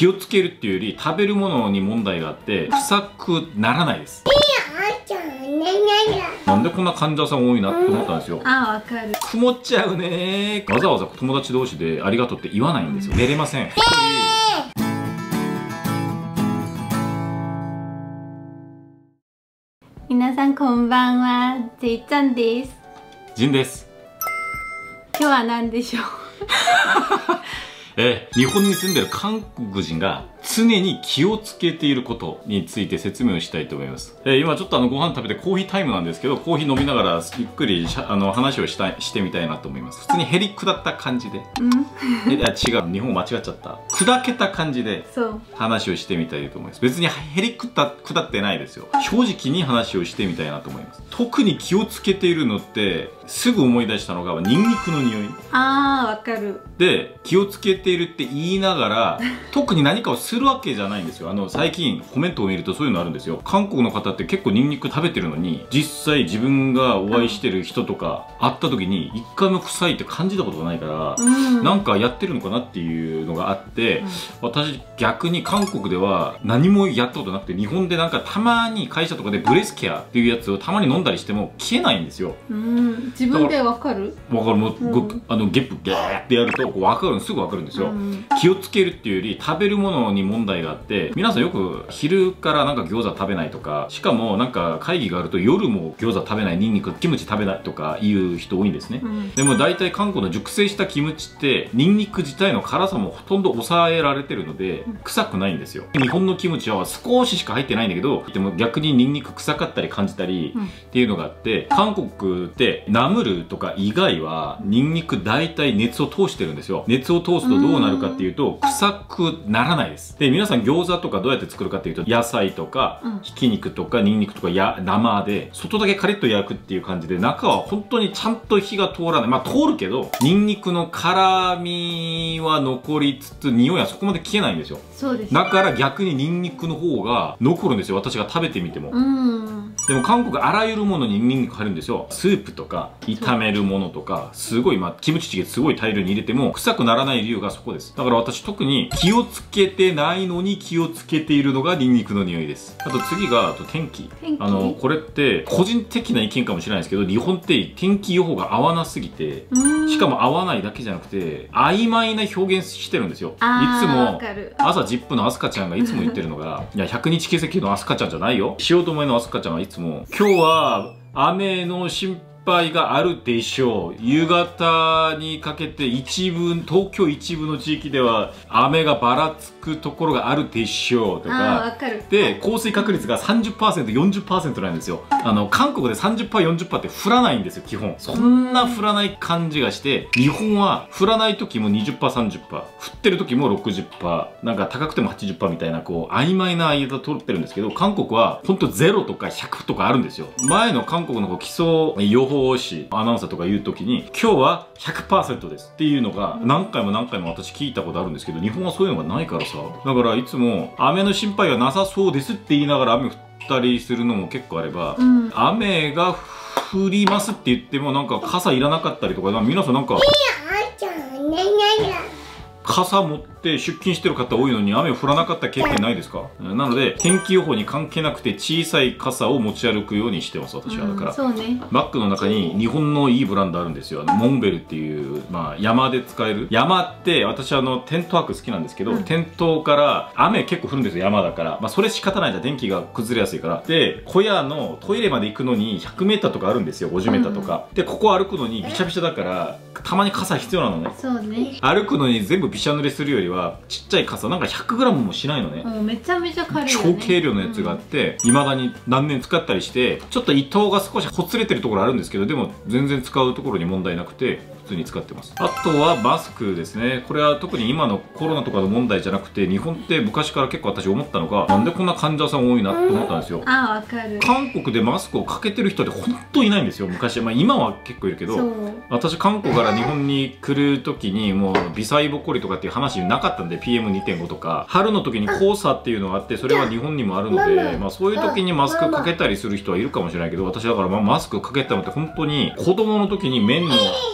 気をつけるっていうより食べるものに問題があって臭くならないです。なんでこんな患者さん多いなって思ったんですよ。 あ、わかる。 曇っちゃうねー。わざわざ友達同士でありがとうって言わないんですよ。寝れません。 皆さんこんばんは、ジェイちゃんです。 ジンです。 今日は何でしょう。 日本に住んでる韓国人が常に気をつけていることについて説明をしたいと思います。今ちょっとご飯食べてコーヒータイムなんですけど、コーヒー飲みながらゆっくり話をしてみたいなと思います。普通にへり下った感じで。違う、日本間違っちゃった。砕けた感じで話をしてみたいと思います。別にへり下ってないですよ。正直に話をしてみたいなと思います。特に気をつけているのってすぐ思い出したのがニンニクの匂い。 あー、わかる。 で、気をつけているって言いながら特に何かをするわけじゃないんですよ。最近コメントを見るとそういうのあるんですよ。韓国の方って結構ニンニク食べてるのに、実際自分がお会いしてる人とか会った時に一回も臭いって感じたことがないから、なんかやってるのかなっていうのがあって、私逆に韓国では何もやったことなくて、日本でなんかたまに会社とかでブレスケアっていうやつをたまに飲んだりしても消えないんですよ。 自分でわかる？ わかる。もうゲップギャーってやるとわかる、すぐわかるんですよ。気をつけるっていうより食べるものに問題があって、皆さんよく昼からなんか餃子食べないとか、しかもなんか会議があると夜も餃子食べない、ニンニクキムチ食べないとかいう人多いんですね。でも大体韓国の熟成したキムチってニンニク自体の辛さもほとんど抑えられてるので臭くないんですよ。日本のキムチは少ししか入ってないんだけど、でも逆にニンニク臭かったり感じたりっていうのがあって、韓国ってナムルとか以外はニンニク大体熱を通してるんですよ。熱を通すとどうなるかっていうと臭くならないです。で、皆さん餃子とかどうやって作るかっていうと、野菜とかひき肉とかニンニクとか生で外だけカリッと焼くっていう感じで、中は本当にちゃんと火が通らない。まあ通るけどニンニクの辛みは残りつつ匂いはそこまで消えないんですよ。 そうです。 だから逆にニンニクの方が残るんですよ、私が食べてみても。でも韓国あらゆるものにニンニク入るんですよ。スープとか炒めるものとか、すごいキムチチゲすごい大量に入れても臭くならない理由がそこです。だから私特に気をつけてないのに気をつけているのがニンニクの匂いです。あと次が天気。これって個人的な意見かもしれないですけど、日本って天気予報が合わなすぎて、しかも合わないだけじゃなくて曖昧な表現してるんですよ。いつも朝ZIPのアスカちゃんがいつも言ってるのがいや100日欠席のアスカちゃんじゃないよ、汐留のアスカちゃんがいつも今日は雨の心配があるでしょう、夕方にかけて東京一部の地域では雨がばらつくところがあるでしょうとかで、降水確率が 30%、40% なんですよ。韓国で 30%、40% って降らないんですよ、基本。そんな降らない感じがして、日本は降らない時も 20%、30%、降ってる時も 60%、なんか高くても 80% みたいな曖昧な間取ってるんですけど、韓国はほんと0とか100とかあるんですよ。前の韓国の基礎予報士アナウンサーとか言う時に今日は 100% ですっていうのが何回も私聞いたことあるんですけど、日本はそういうのがないからさ、だからいつも雨の心配はなさそうですって言いながら雨降ったりするのも結構あれば、雨が降りますって言ってもなんか傘いらなかったりとか、皆さんなんか傘持って出勤してる方多いのに雨降らなかった経験ないですか？なので天気予報に関係なくて小さい傘を持ち歩くようにしてます、私は。だからそうね、 バッグの中に日本のいいブランドあるんですよ。モンベルっていう、山で使える。山って私テントワーク好きなんですけど、テントから雨結構降るんですよ、山だから。それ仕方ないじゃん、電気が崩れやすいから。で、小屋のトイレまで行くのに 100m とかあるんですよ、50m とか。で、ここ歩くのにびちゃびちゃだからたまに傘必要なのね。 そうね、 歩くのに全部びしゃ濡れするよりはちっちゃい傘、なんか 100g もしないのね。 めちゃめちゃ軽いよね。 超軽量のやつがあって、未だに何年使ったりして、ちょっと糸が少しほつれてるところあるんですけど、でも全然使うところに問題なくて普通に使ってます。あとはマスクですね。これは特に今のコロナとかの問題じゃなくて、日本って昔から結構私思ったのが、なんでこんな患者さん多いなって思ったんですよ。 わかる。 韓国でマスクをかけてる人って本当いないんですよ、昔。今は結構いるけど、私韓国から日本に来る時にもう微細ぼこりとかっていう話なかったんで、 PM2.5 とか春の時に黄砂っていうのがあって、それは日本にもあるので、そういう時にマスクかけたりする人はいるかもしれないけど、私だからマスクかけたのって本当に子供の時に綿の布の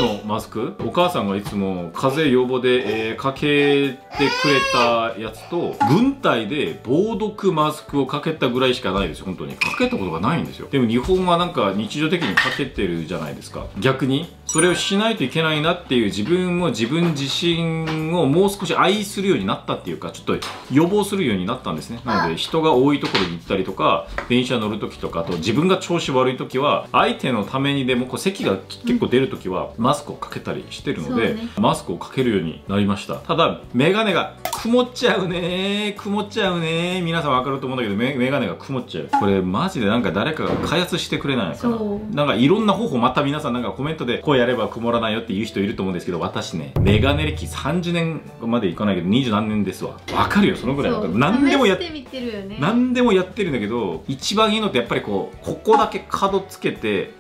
のマスク、お母さんがいつも風邪予防で、かけてくれたやつと、軍隊で防毒マスクをかけたぐらいしかないですよ。本当にかけたことがないんですよ。でも日本はなんか日常的にかけてるじゃないですか。逆にそれをしないといけないなっていう、自分も自分自身をもう少し愛するようになったっていうか、ちょっと予防するようになったんですね。なので人が多いところに行ったりとか、電車乗る時とか、あと自分が調子悪い時は相手のためにでも咳が結構出る時はマスクをかけたりしてるので、マスクをかけるようになりました。ただメガネが曇っちゃうねー、曇っちゃうねー。皆さん分かると思うんだけど、メガネが曇っちゃう。これマジでなんか誰かが開発してくれないかな。なんかいろんな方法、また皆さんなんかコメントでこうやれば曇らないよっていう人いると思うんですけど、私ね、メガネ歴30年までいかないけど20何年ですわ。分かるよ、そのぐらい。何でもやってみてるよね。何でもやってるんだけど、一番いいのってやっぱりここだけ角つけて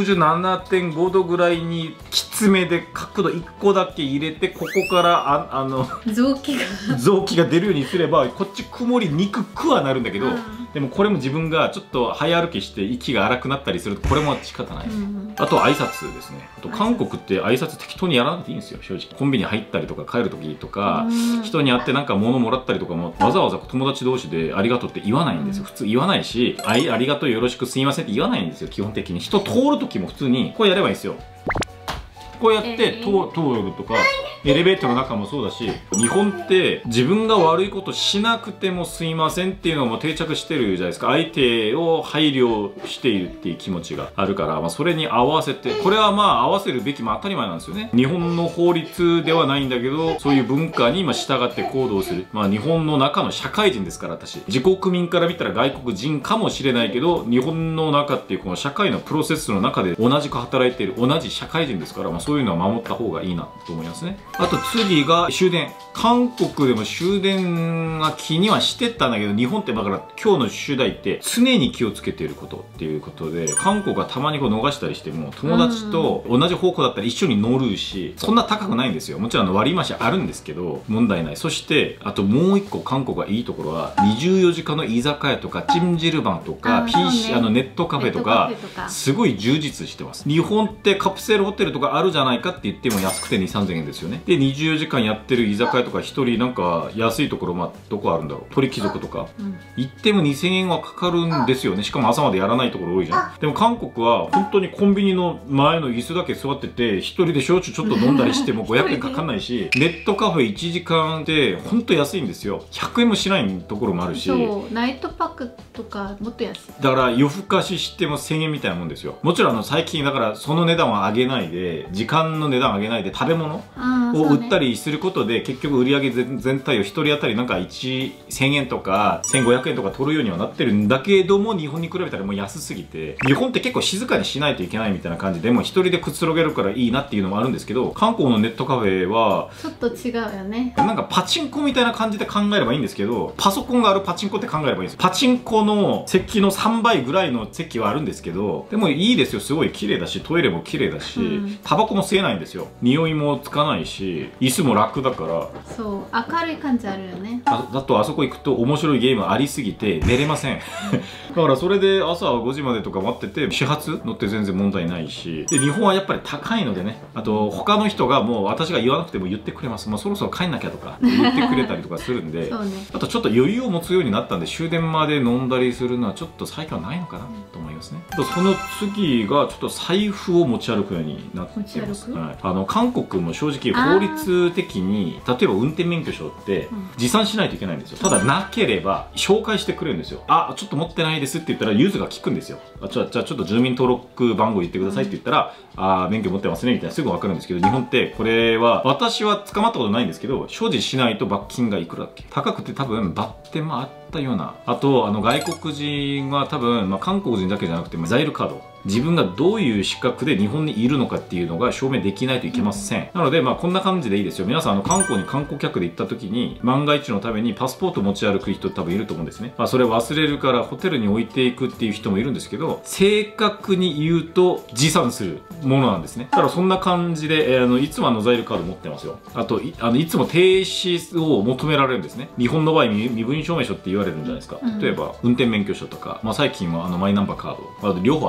67.5 度ぐらいにきつめで角度1個だけ入れて、ここから臓器が出るようにすればこっち曇りにくくはなるんだけど、でもこれも自分がちょっと早歩きして息が荒くなったりするとこれも仕方ない。あと挨拶ですね。あと韓国って挨拶適当にやらなくていいんですよ、正直。コンビニ入ったりとか帰る時とか、人に会ってなんか物もらったりとかもわざわざ友達同士でありがとうって言わないんですよ。普通言わないし、ありがとうよろしくすいませんって言わないんですよ、基本的に。人通る時も普通にこうやればいいんですよ。こうやって通るとか、エレベーターの中もそうだし、日本って自分が悪いことしなくてもすいませんっていうのがもう定着してるじゃないですか。相手を配慮しているっていう気持ちがあるから、それに合わせて、これは合わせるべきも当たり前なんですよね。日本の法律ではないんだけど、そういう文化に従って行動する。日本の中の社会人ですから、私。自国民から見たら外国人かもしれないけど、日本の中っていうこの社会のプロセスの中で同じく働いている、同じ社会人ですから、そういうのは守った方がいいなと思いますね。あと次が終電。韓国でも終電が気にはしてたんだけど、日本ってだから今日の主題って常に気をつけていることっていうことで、韓国はたまに逃したりしても友達と同じ方向だったら一緒に乗るし、そんな高くないんですよ。もちろん割り増しあるんですけど問題ない。そしてあともう一個韓国がいいところは、24時間の居酒屋とかチンジルバンとか PC ネットカフェとかすごい充実してます。日本ってカプセルホテルとかあるじゃないかって言っても安くて2、3000円ですよね。で24時間やってる居酒屋とか1人なんか安いところ、どこあるんだろう、鳥貴族とか、行っても2000円はかかるんですよね。しかも朝までやらないところ多いじゃん。でも韓国は本当にコンビニの前の椅子だけ座ってて、1人で焼酎ちょっと飲んだりしても500円かかんないし、ネットカフェ1時間で本当安いんですよ。100円もしないところもあるし、 そうナイトパックとかもっと安い。 だから夜更かししても1000円みたいなもんですよ。もちろん最近だからその値段は上げないで、時間の値段上げないで食べ物を売ったりすることで、結局売上全体を1人当たりなんか1000円とか1500円とか取るようにはなってるんだけども、日本に比べたらもう安すぎて、日本って結構静かにしないといけないみたいな感じで、もう1人でくつろげるからいいなっていうのもあるんですけど、韓国のネットカフェはちょっと違うよね。 なんかパチンコみたいな感じで考えればいいんですけど、パソコンがあるパチンコって考えればいいんですよ。パチンコの席の3倍ぐらいの席はあるんですけど、でもいいですよ。すごい綺麗だし、トイレも綺麗だし、タバコも吸えないんですよ。匂いもつかないし、椅子も楽だから。 そう明るい感じあるよね。 だとあそこ行くと面白いゲームありすぎて寝れませんだからそれで朝5時までとか待ってて、始発乗って全然問題ないし、で日本はやっぱり高いのでね、あと他の人がもう私が言わなくても言ってくれます。もうそろそろ帰んなきゃとか言ってくれたりとかするんでそう、ね、あとちょっと余裕を持つようになったんで、終電まで飲んだりするのはちょっと最近はないのかなと思いますね。その次がちょっと財布を持ち歩くようになってます。韓国も正直法律的に、例えば運転免許証って持参しないといけないんですよ。ただなければ紹介してくれるんですよ。あ、ちょっと持ってないですって言ったらユーズが聞くんですよ。じゃあちょっと住民登録番号言ってくださいって言ったら、免許持ってますねみたいなすぐ分かるんですけど、日本ってこれは私は捕まったことないんですけど、所持しないと罰金がいくらだっけ、高くて多分罰点もあったような。あと外国人は多分、韓国人だけじゃなくてザイルカード、自分がどういう資格で日本にいるのかっていうのが証明できないといけません。なのでこんな感じでいいですよ。皆さん韓国に観光客で行った時に万が一のためにパスポート持ち歩く人多分いると思うんですね。それ忘れるからホテルに置いていくっていう人もいるんですけど、正確に言うと持参するものなんですね。だからそんな感じで、いつもザイルカード持ってますよ。あといつも停止を求められるんですね。日本の場合身分証明書って言われるんじゃないですか。例えば運転免許証とか、最近はマイナンバーカード、両方私もあるん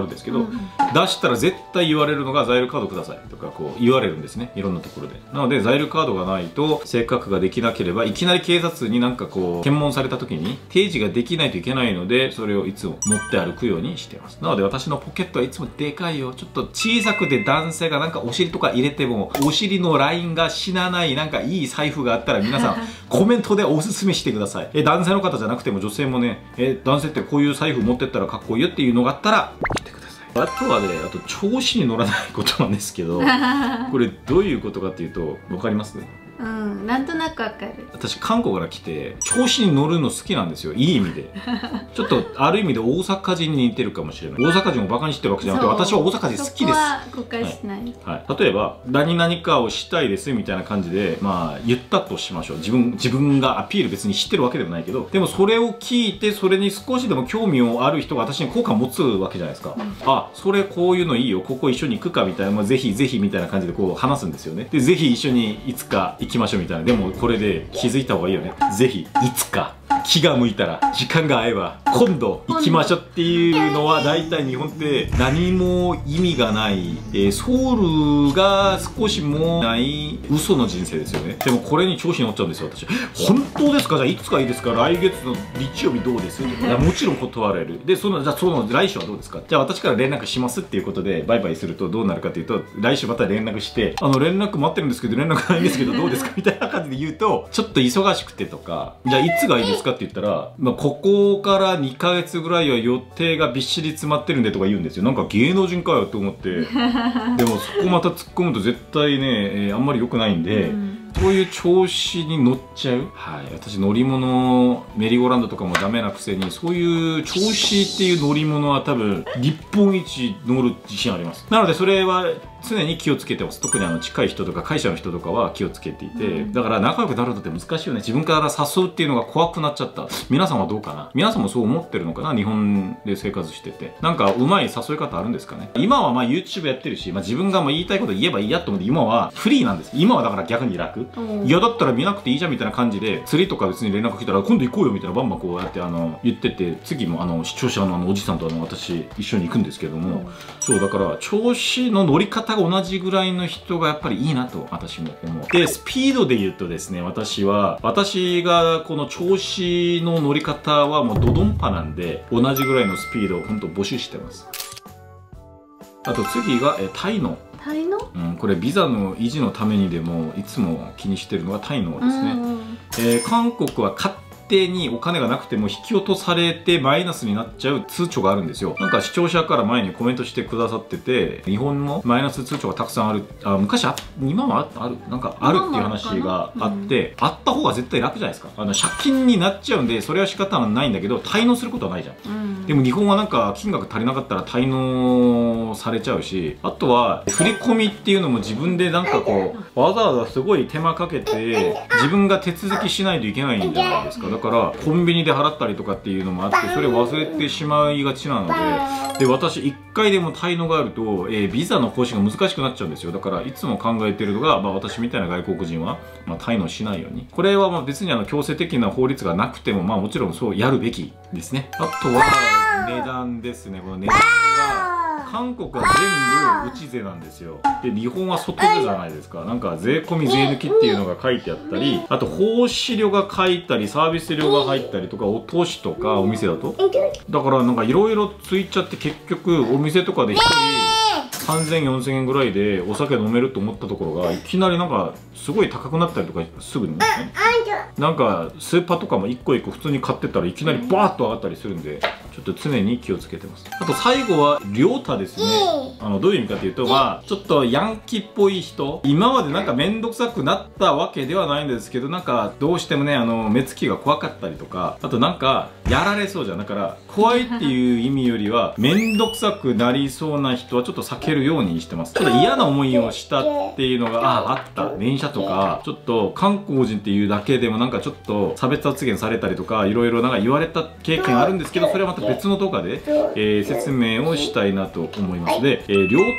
ですけど、出したら絶対言われるのが在留カードくださいとかこう言われるんですね、いろんなところで。なので在留カードがないと性格ができなければ、いきなり警察になんかこう検問された時に提示ができないといけないので、それをいつも持って歩くようにしてます。なので私のポケットはいつもでかいよ、ちょっと小さくて男性がなんかお尻とか入れてもお尻のラインが死なないなんかいい財布があったら皆さんコメントでおすすめしてください。男性の方じゃなくても女性もね、男性ってこういう財布持ってったらかっこいいよっていうのがあったら来てください。あとはね、あと調子に乗らないことなんですけどこれどういうことかっていうと分かります？ うん、なんとなくわかる。 私韓国から来て調子に乗るの好きなんですよ、いい意味でちょっとある意味で大阪人に似てるかもしれない。大阪人をバカにしてるわけじゃなくて、私は大阪人好きです。 誤解しない、 はい、例えば何々かをしたいですみたいな感じでまあ言ったとしましょう。自分がアピール別に知ってるわけでもないけど、でもそれを聞いてそれに少しでも興味をある人が私に好感を持つわけじゃないですか、あ、それこういうのいいよ、ここ一緒に行くかみたいな、まあ、ぜひぜひみたいな感じでこう話すんですよね。でぜひ一緒にいつか行きましょうみたいな。でもこれで気づいた方がいいよね。ぜひいつか気が向いたら時間が合えば今度行きましょうっていうのは大体日本って何も意味がない、ソウルが少しもない嘘の人生ですよね。でもこれに調子に乗っちゃうんですよ私。本当ですか、じゃあいつかいいですか、来月の日曜日どうです？いやもちろん断れる。でじゃあその来週はどうですか、じゃあ私から連絡しますっていうことでバイバイするとどうなるかっていうと、来週また連絡して連絡待ってるんですけど連絡ないんですけどどうですかみたいな感じで言うと、ちょっと忙しくてとか、じゃあいつがいいですかって言ったら、まあ、ここから2ヶ月ぐらいは予定がびっしり詰まってるんでとか言うんですよ。なんか芸能人かよって思ってでもそこまた突っ込むと絶対ね、あんまり良くないんで、そういう調子に乗っちゃう。はい、私乗り物メリーゴーランドとかもダメなくせに、そういう調子っていう乗り物は多分日本一乗る自信あります。なのでそれは常に気をつけてます。特に近い人とか会社の人とかは気をつけていて、だから仲良くなるのって難しいよね。自分から誘うっていうのが怖くなっちゃった。皆さんはどうかな、皆さんもそう思ってるのかな、日本で生活してて。なんかうまい誘い方あるんですかね。今はまあ YouTube やってるし、まあ、自分が言いたいこと言えばいいやと思って今はフリーなんです。今はだから逆に楽。いやだったら見なくていいじゃんみたいな感じで、釣りとか別に連絡来たら今度行こうよみたいなバンバンこうやって言ってて、次も視聴者のおじさんと私一緒に行くんですけども、そうだから調子の乗り方が同じぐらいの人がやっぱりいいなと私も思う。でスピードで言うとですね、私がこの調子の乗り方はもうドドンパなんで、同じぐらいのスピードを本当募集してます。あと次が滞納。これビザの維持のためにでもいつも気にしてるのが滞納ですね。韓国は勝手にお金がなくても引き落とされてマイナスになっちゃう通帳があるんですよ。なんか視聴者から前にコメントしてくださってて、日本のマイナス通帳がたくさんある、昔今はあるなんかあるっていう話があって、あった方が絶対楽じゃないですか。借金になっちゃうんでそれは仕方ないんだけど滞納することはないじゃん。でも日本はなんか金額足りなかったら滞納されちゃうし、あとは振り込みっていうのも自分でなんかこうわざわざすごい手間かけて自分が手続きしないといけないんじゃないですか。だからコンビニで払ったりとかっていうのもあって、それ忘れてしまいがちなので、私1回でも滞納があると、ビザの更新が難しくなっちゃうんですよ。だからいつも考えてるのが、私みたいな外国人は、滞納しないように。これは別に強制的な法律がなくても、もちろんそうやるべきですね。あとは値段ですね。この値段が韓国は全部内税なんですよ。で日本は外税じゃないですか。なんか税込み税抜きっていうのが書いてあったり、あと奉仕料が書いたりサービス料が入ったりとか、お通しとかお店だとだからなんかいろいろついちゃって、結局お店とかで1人3000、4000円ぐらいでお酒飲めると思ったところがいきなりなんかすごい高くなったりとかすぐにね、なんかスーパーとかも一個一個普通に買ってたらいきなりバーッと上がったりするんで、ちょっと常に気をつけてます。あと最後は亮太ですね。どういう意味かというと、ちょっとヤンキーっぽい人、今までなんか面倒くさくなったわけではないんですけど、なんかどうしてもね目つきが怖かったりとか、あとなんかやられそうじゃん。だから怖いっていう意味よりは面倒くさくなりそうな人はちょっと避けるようにしてます。ちょっと嫌な思いをしたっていうのがあった。電車とかちょっと韓国人っていうだけでもなんかちょっと差別発言されたりとかいろいろなんか言われた経験あるんですけど、それはまた別の動画で、説明をしたいなと思います。で、亮太っ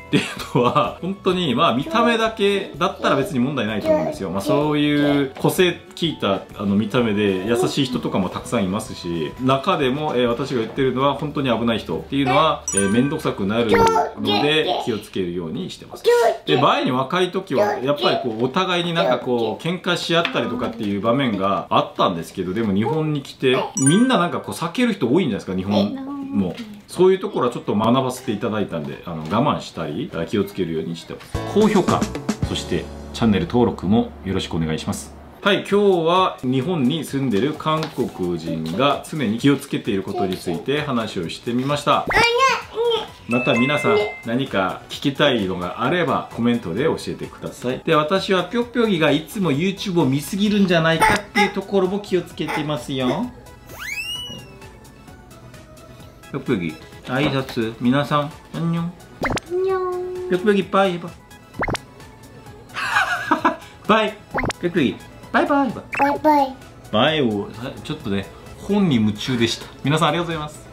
っていうのは本当に見た目だけだったら別に問題ないと思うんですよ。そういう個性効いた見た目で優しい人とかもたくさんいますし、中でも、私が言ってるのは本当に危ない人っていうのは面倒くさくなるので気をつけるようにしてます。で場合に若い時はやっぱりお互いになんか喧嘩し合ったりとかっていう場面があったんですけど、でも日本に来てみんななんか避ける人多いんじゃないですか、日本も。そういうところはちょっと学ばせていただいたんで、我慢したり気をつけるようにしてます。高評価、そしてチャンネル登録もよろしくお願いします。はい、今日は日本に住んでる韓国人が常に気をつけていることについて話をしてみました。また皆さん何か聞きたいのがあればコメントで教えてください。で、私はぴょぴょぎがいつも YouTube を見すぎるんじゃないかっていうところも気をつけてますよ。ぴょぴょぎ、挨拶、皆さん、アンニョン。ぴょぴょぎ、バイバイ。バイ。ぴょぴょぎ、バイバイ。バイバイ。バイを、ちょっとね、本に夢中でした。皆さんありがとうございます。